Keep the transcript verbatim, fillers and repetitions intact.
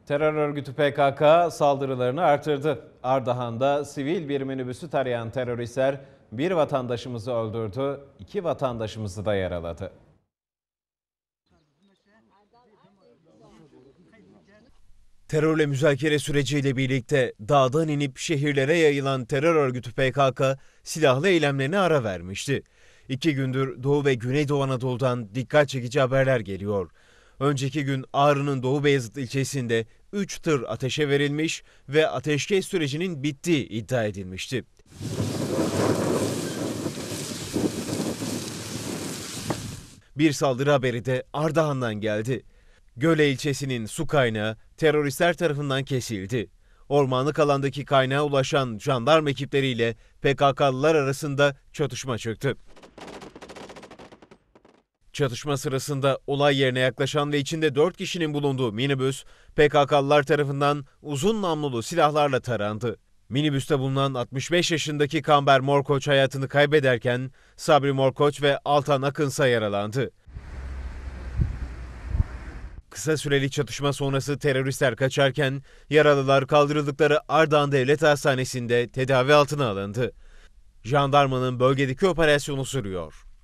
Terör örgütü P K K saldırılarını artırdı. Ardahan'da sivil bir minibüsü tarayan teröristler bir vatandaşımızı öldürdü, iki vatandaşımızı da yaraladı. Terörle müzakere süreciyle birlikte dağdan inip şehirlere yayılan terör örgütü P K K silahlı eylemlerine ara vermişti. İki gündür Doğu ve Güneydoğu Anadolu'dan dikkat çekici haberler geliyor. Önceki gün Ağrı'nın Doğu Beyazıt ilçesinde üç tır ateşe verilmiş ve ateşkes sürecinin bittiği iddia edilmişti. Bir saldırı haberi de Ardahan'dan geldi. Göle ilçesinin su kaynağı teröristler tarafından kesildi. Ormanlık alandaki kaynağa ulaşan jandarma ekipleriyle P K K'lılar arasında çatışma çıktı. Çatışma sırasında olay yerine yaklaşan ve içinde dört kişinin bulunduğu minibüs P K K'lılar tarafından uzun namlulu silahlarla tarandı. Minibüste bulunan altmış beş yaşındaki Kamber Morkoç hayatını kaybederken Sabri Morkoç ve Altan Akınsa yaralandı. Kısa süreli çatışma sonrası teröristler kaçarken yaralılar kaldırıldıkları Ardahan Devlet Hastanesi'nde tedavi altına alındı. Jandarmanın bölgedeki operasyonu sürüyor.